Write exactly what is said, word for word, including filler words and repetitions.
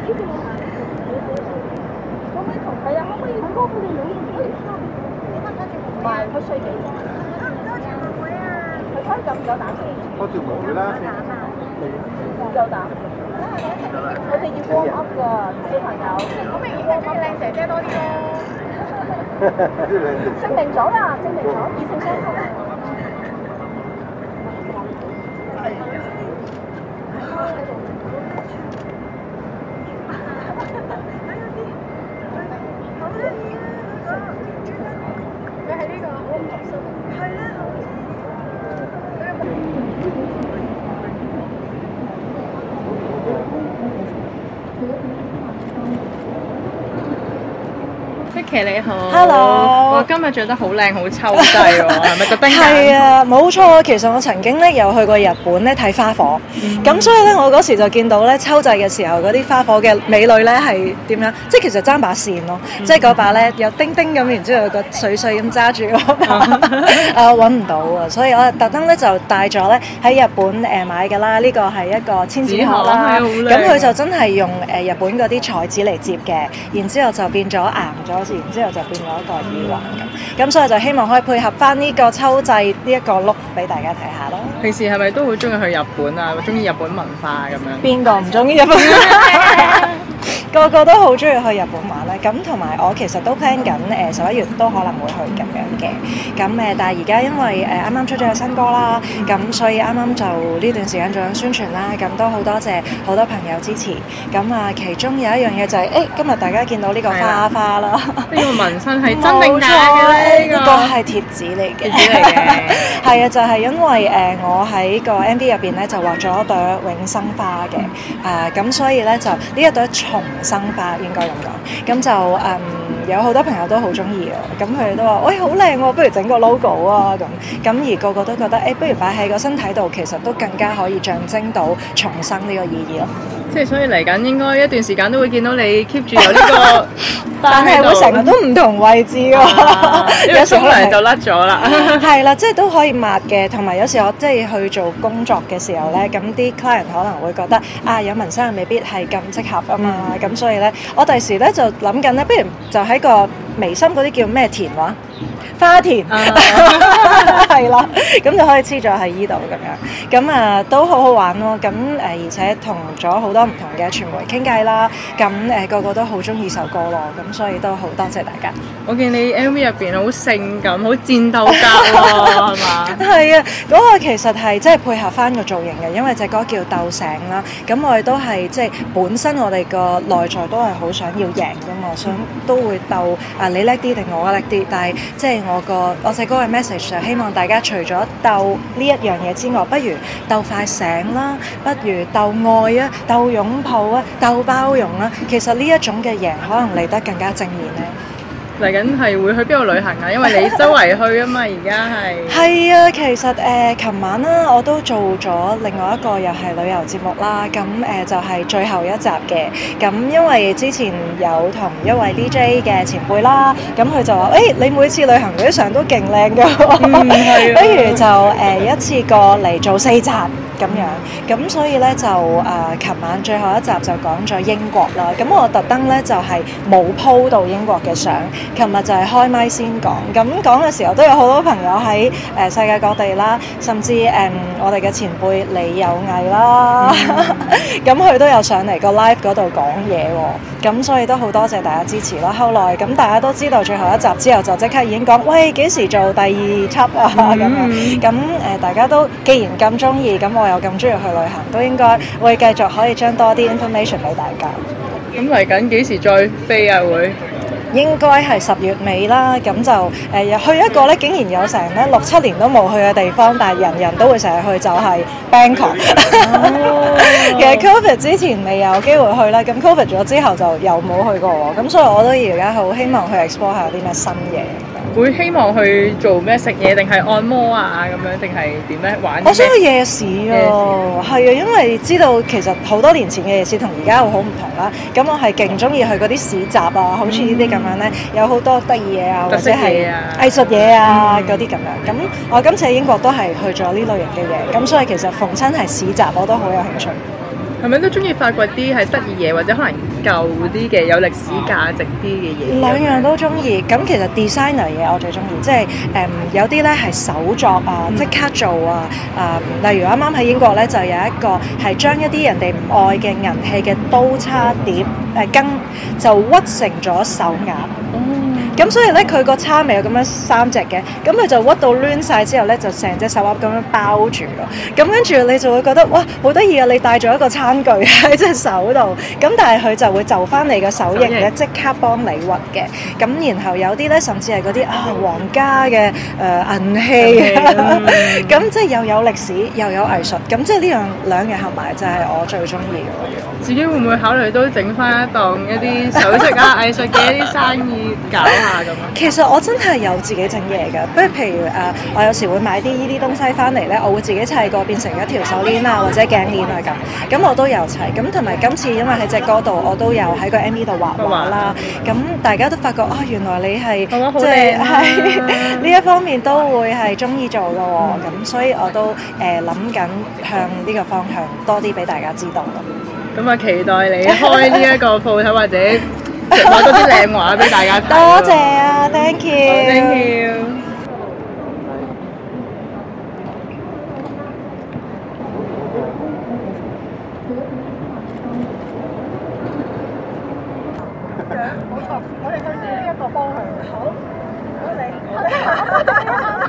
係啊，可唔可以哥佢哋兩個唔係，佢歲幾啫？佢開夠唔夠膽先？ 開條門嘅啦， 唔夠膽。佢哋要 warm up 㗎，小朋友。好明顯係中意靚姐姐多啲咯。證明咗啦，證明咗異性相吸。 Vicky 你好 ，Hello， 我今日着得好靚，好秋季喎，係咪特登？ 係啊，冇錯。其實我曾經咧有去過日本咧睇花火，咁、嗯、所以咧我嗰時就見到咧秋祭嘅時候嗰啲花火嘅美女咧係點樣？即係其實爭把扇咯，嗯、即係嗰把咧有叮叮咁，然之後有個水水咁揸住嗰把，啊揾唔到啊，所以我特登咧就帶咗咧喺日本誒買㗎啦。呢、這個係一個千紙鶴啦，咁佢就真係用誒日本嗰啲彩紙嚟接嘅，然之後就變咗硬咗。然之後就變咗一個耳環咁，咁所以就希望可以配合翻呢個秋祭呢一個 look 俾大家睇下咯。 平時係咪都會中意去日本啊？中意日本文化咁樣？ 邊個唔中意日本？個個都好中意去日本玩咧。咁同埋我其實都 plan 緊誒十一月都可能會去咁樣嘅。咁誒，但係而家因為誒啱啱出咗個新歌啦，咁所以啱啱就呢段時間做緊宣傳啦。咁都好多謝好多朋友支持。咁啊，其中有一樣嘢就係、是、誒、欸，今日大家見到呢個花花啦。呢個紋身係真定假嘅咧？ 呢個係貼紙嚟嘅，貼紙嚟嘅。係啊，就係、是、因為誒、呃、我喺個 M V 入邊咧就畫咗一朵永生花嘅，啊、呃、咁所以咧就呢一朵重生花應該咁講，咁就誒、嗯、有好多朋友都好中意啊，咁佢哋都話喂好靚喎，不如整個 logo 啊咁，咁而個個都覺得誒、欸，不如擺喺個身體度，其實都更加可以象徵到重生呢個意義咯。 即係所以嚟緊應該一段時間都會見到你 keep 住有呢個， 但係會成日都唔同位置喎、啊， 有時可能就甩咗啦。 係啦，即係都可以抹嘅，同埋有時我即係去做工作嘅時候咧，咁啲 client 可能會覺得啊有紋身未必係咁適合啊嘛，咁、嗯、所以咧我第時咧就諗緊咧，不如就喺個眉心嗰啲叫咩田話？花田係啦，咁就可以黐咗喺依度咁樣，咁啊都好好玩咯。咁誒而且同咗好多唔同嘅傳媒傾偈啦，咁誒個個都好中意首歌咯，咁所以都好多謝大家。 我見你 M V 入邊好性感，好戰鬥格喎，係嘛？ 係啊，嗰、那個其實係即係配合翻個造型嘅，因為隻歌叫鬥醒啦。咁我哋都係即係本身我哋個內在都係好想要贏噶嘛，想都會鬥啊你叻啲定我叻啲，但係即係我個我隻歌嘅 message 就希望大家除咗鬥呢一樣嘢之外，不如鬥快醒啦，不如鬥愛啊，鬥擁抱啊，鬥包容啊。其實呢一種嘅贏可能嚟得更加正面咧。 嚟緊係會去邊度旅行啊？因為你周圍去啊嘛，而家係。 係啊，其實誒，琴、呃、晚啦，我都做咗另外一個又係旅遊節目啦。咁誒、呃、就係、是、最後一集嘅。咁因為之前有同一位 D J 嘅前輩啦，咁佢就話：誒、欸，你每次旅行嗰啲相都勁靚㗎，嗯啊、不如就誒、呃、一次過嚟做四集。咁樣，咁所以咧就誒，琴、呃、晚最後一集就講咗英國啦。咁我特登咧就係冇鋪到英國嘅相，琴日就係開麥先講。咁講嘅時候都有好多朋友喺誒、呃、世界各地啦，甚至誒、呃、我哋嘅前輩李有毅啦，咁佢、嗯、都有上嚟個 live 嗰度講嘢喎。咁所以都好多謝大家支持啦。後來咁大家都知道最後一集之後，就即刻已經講：喂，幾時做第二輯啊？咁、嗯、樣咁誒、呃，大家都既然咁中意，咁我又咁中意去旅行，都應該會繼續可以將多啲 information 俾大家。 咁嚟緊幾時再飛啊？會應該係十月尾啦。咁就誒、呃、去一個咧，竟然有成咧六七年都冇去嘅地方，但係人人都會成日去，就係 Bangkok。其實 Covid 之前未有機會去啦，咁 Covid 咗之後就又冇去過喎。咁所以我都而家好希望去 explore 下有啲咩新嘢。 會希望去做咩食嘢，定係按摩啊咁樣，定係點咧玩？ 我想去夜市啊，係啊，因為知道其實好多年前嘅夜市同而家會好唔同啦。咁我係勁中意去嗰啲市集啊，好似呢啲咁樣咧，有好多得意嘢啊，或者係藝術嘢啊嗰啲咁樣。咁我今次喺英國都係去咗呢類型嘅嘢，咁所以其實逢親係市集我都好有興趣。 係咪都中意發掘啲係得意嘢，或者可能舊啲嘅有歷史價值啲嘅嘢？ 兩樣都中意。咁其實 designer 嘢我最中意，即係誒、嗯、有啲咧係手作啊，即刻做啊。誒、嗯、例如啱啱喺英國咧就有一個係將一啲人哋唔愛嘅銀器嘅刀叉碟誒羹、呃、就屈成咗手鐲。咁所以咧，佢個叉尾有咁樣三隻嘅，咁佢就屈到攣晒之後咧，就成隻手鐲咁樣包住咯。咁跟住你就會覺得哇，好得意啊！你帶咗一個餐具喺隻手度，咁但係佢就會就翻你個手型嘅，即刻幫你屈嘅。咁然後有啲咧，甚至係嗰啲啊皇家嘅誒銀器，咁即係又有歷史又有藝術，咁即係呢樣兩樣合埋就係我最中意嘅。 自己會唔會考慮都整翻一檔一啲首飾啊、藝術嘅一啲生意搞下咁啊？ 其實我真係有自己整嘢㗎，不如譬如誒、呃，我有時會買啲呢啲東西翻嚟咧，我會自己砌過變成一條手鏈啊或者頸鏈啊咁，咁我都有砌。咁同埋今次因為喺隻歌度，我都有喺個 M V 度畫畫啦，咁大家都發覺啊、哦，原來你係即係係呢一方面都會係中意做嘅喎，咁、嗯、所以我都誒諗緊向呢個方向多啲俾大家知道咯。 咁啊，期待你開呢一個鋪頭或者畫多啲靚畫俾大家睇。 多謝啊 ，thank you，thank you。 冇錯，我哋向住呢一個方向。好，唔該你。